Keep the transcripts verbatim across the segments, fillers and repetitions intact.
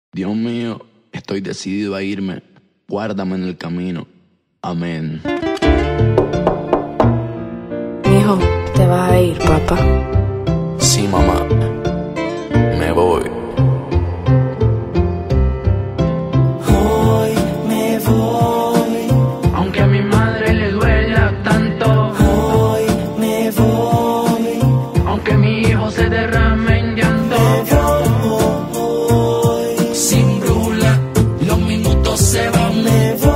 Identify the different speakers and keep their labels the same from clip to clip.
Speaker 1: Dios mío, estoy decidido a irme. Guárdame en el camino. Amén.
Speaker 2: Mijo, te vas a ir, papá.
Speaker 1: Sí, mamá. Me voy.
Speaker 3: Hoy me voy.
Speaker 4: Aunque a mi madre le duela tanto.
Speaker 3: Hoy me voy.
Speaker 4: Aunque mi hijo se derrame en llanto.
Speaker 3: Me voy.
Speaker 4: Sin brújula, los minutos se van.
Speaker 3: Me voy.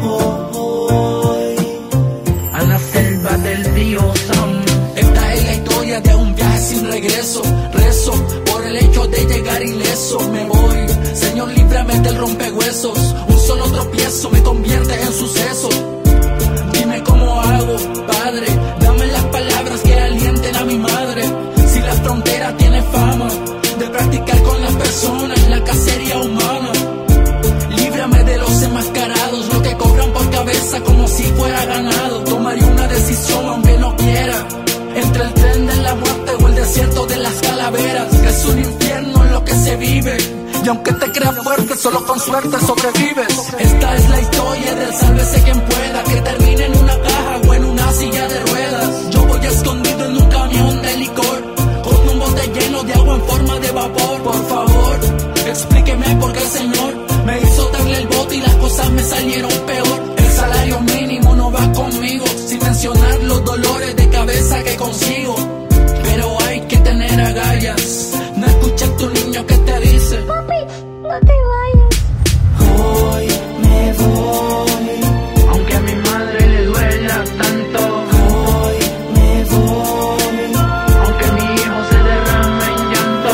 Speaker 4: A la selva del Dios Sam.
Speaker 3: Esta es la historia de un viaje sin regreso. Rezo por el hecho de llegar ileso. Me voy, Señor, líbrame del rompehuesos. Un solo tropiezo me convierte en suceso. Dime cómo hago, Padre. Dame las palabras que alienten a mi madre. Si la frontera tiene fama de practicar con las personas la cacería humana, líbrame de los enmascarados, lo que cobran por cabeza como si fuera ganado. Tomaré una decisión aunque no quiera, entre el tren de la muerte o el desierto de las calaveras. Es un infierno en lo que se vive, y aunque te creas fuerte, solo con suerte sobrevives. Esta es la historia del sálvese quien pueda, que termine en una caja o en una silla de ruedas. Yo voy escondido en un camión de licor, con un bote lleno de agua en forma de vapor. Por favor, explíqueme por qué el Señor me hizo darle el bote y las cosas me salieron peor. El salario mínimo no va conmigo, sin mencionar los dolores de cabeza que consigo. Pero hay que tener agallas, no escucha a tu niño que te dice:
Speaker 5: Papi, no te vayas.
Speaker 3: hoy me voy.
Speaker 4: Aunque a mi madre le duela tanto.
Speaker 3: Hoy me voy.
Speaker 4: Aunque mi hijo se derrame en llanto.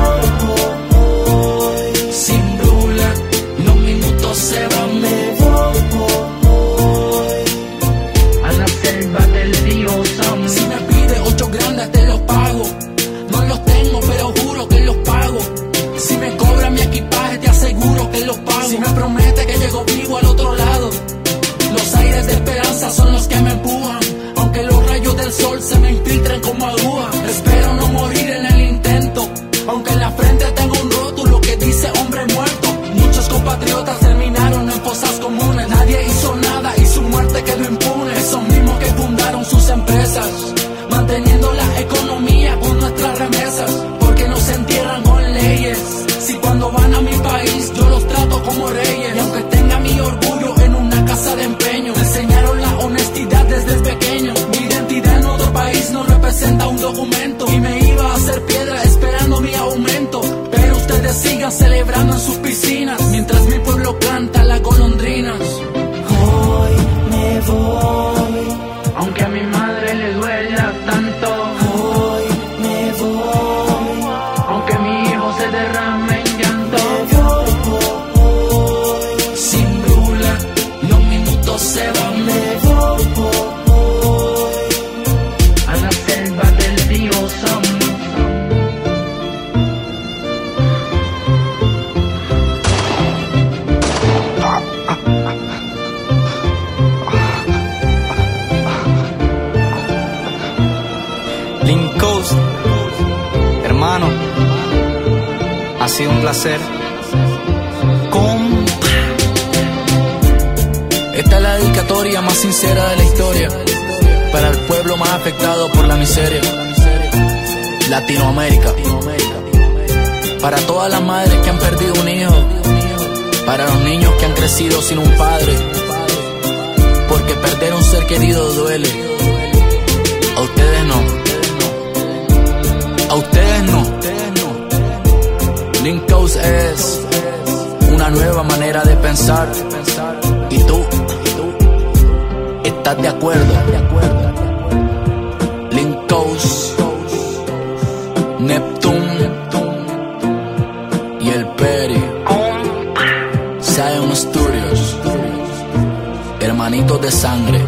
Speaker 3: Voy. Sin brula, los minutos se van. Me voy.
Speaker 4: A la selva del Dios Sam.
Speaker 3: Si me pide ocho grandes te los pago. No los tengo pero juro que los pago. Si me cobra mi equipaje te aseguro que los pago. Si me promete que llego vivo al otro lado, los aires de esperanza son los que me empujan. Aunque los rayos del sol se me infiltren como agujas, espero no morir en el intento. Aunque en la frente tengo un rótulo que dice hombre muerto. Muchos compatriotas terminaron en fosas comunes. Nadie hizo nada y su muerte quedó impune. Esos mismos que fundaron sus empresas, manteniendo la economía con nuestras remesas. Porque nos entierran con leyes, si cuando van a mi país yo los trato como reyes. Y aunque tenga mi orgullo en una casa de empeño, me enseñaron la honestidad desde pequeño. Mi identidad en otro país no representa un documento, y me iba a hacer piedra esperando mi aumento. Pero ustedes sigan celebrando en sus piscinas, mientras mi pueblo canta las golondrinas. Hoy me voy.
Speaker 4: Aunque a mi madre le duela tanto.
Speaker 3: Hoy me voy.
Speaker 4: Aunque mi hijo se derrame en llanto.
Speaker 3: Voy. Sin brula, los minutos se van. Me voy.
Speaker 4: A la selva del Dios Sam.
Speaker 6: Link Coast, hermano, ha sido un placer.
Speaker 3: Compa. Esta es la dedicatoria más sincera de la historia, para el pueblo más afectado por la miseria, Latinoamérica. Para todas las madres que han perdido un hijo, para los niños que han crecido sin un padre, porque perder un ser querido duele. A ustedes no, a ustedes no. Link Coast es una nueva manera de pensar. ¿Y tú? ¿Estás de acuerdo? Link Coast, Neptune y el Peri, Zion Studios, hermanitos de sangre.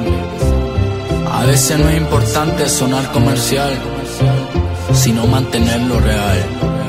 Speaker 3: A veces no es importante sonar comercial, sino mantenerlo real.